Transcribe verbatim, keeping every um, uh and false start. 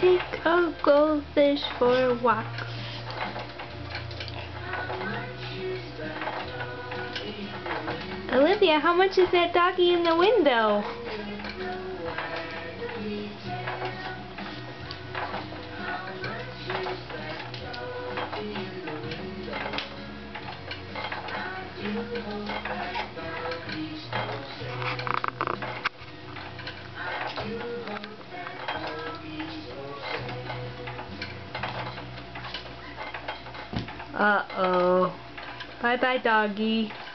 take a goldfish for a walk. Olivia, how much is that doggy in the window? Uh-oh. Bye-bye, doggy.